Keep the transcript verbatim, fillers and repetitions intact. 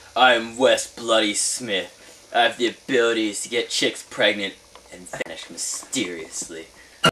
I'm Wes Bloody Smith. I have the abilities to get chicks pregnant and vanish mysteriously.